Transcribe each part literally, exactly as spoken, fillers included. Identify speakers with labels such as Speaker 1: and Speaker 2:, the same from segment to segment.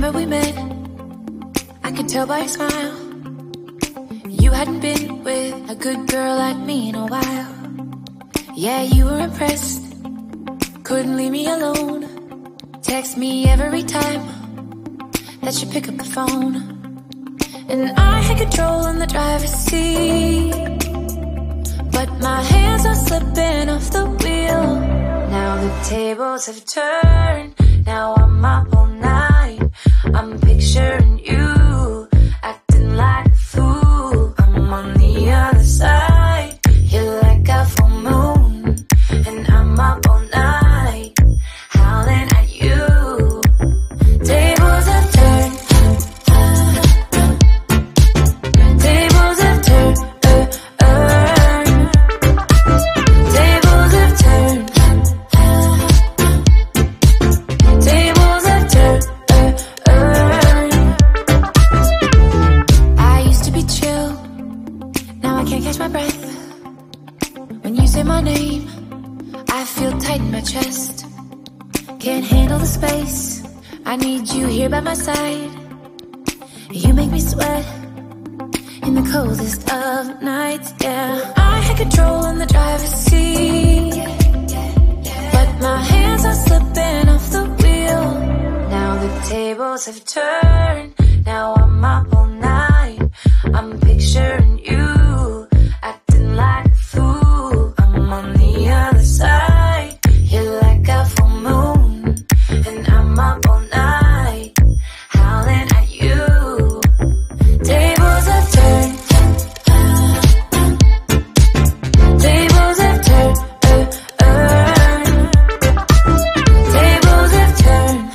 Speaker 1: Remember we met, I could tell by your smile. You hadn't been with a good girl like me in a while. Yeah, you were impressed, couldn't leave me alone. Text me every time that you pick up the phone. And I had control in the driver's seat, but my hands are slipping off the wheel. Now the tables have turned, now I'm up all night. I'm picturing you, acting like a fool. I'm on the other side, you're like a full moon. And I'm up all night, howling at you. Tables have turned, tables have turned, uh, uh. Tables have turned, tables have turned, uh, uh. I used to be chill, now I can't catch my breath. When you say my name, I feel tight in my chest. Can't handle the space, I need you here by my side. You make me sweat in the coldest of nights, yeah. I had control in the driver's seat, but my hands are slipping off the wheel. Now the tables have turned, now I'm up all night. I'm picturing you, acting like a fool. I'm on the other side, you're like a full moon. And I'm up all night, howling at you. Tables have turned, tables have turned, uh, uh. Tables have turned,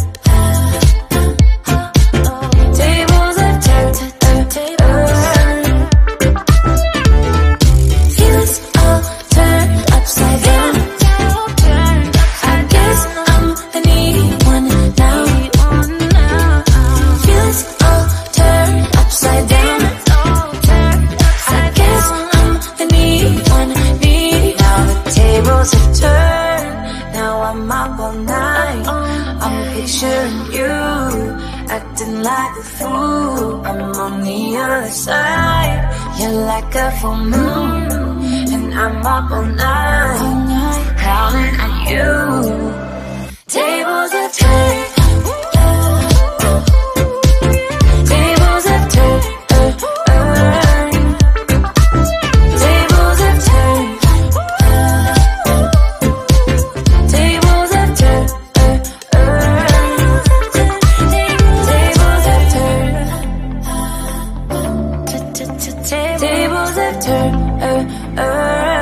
Speaker 1: tables have turned, uh, uh. Feelings all turned upside down. I guess I'm the needy one now. Feelings all turned upside down. I guess I'm the needy one, needy. Now the tables have turned, now I'm up all night. I'm picturing you, acting like a fool. I'm on the other side, you're like a full moon. And I'm up all night, howling at you. Tables have turned, tables have turned, uh, uh. Tables have turned, tables have turned, uh, uh. Tables have turned, tables have turned, uh, uh.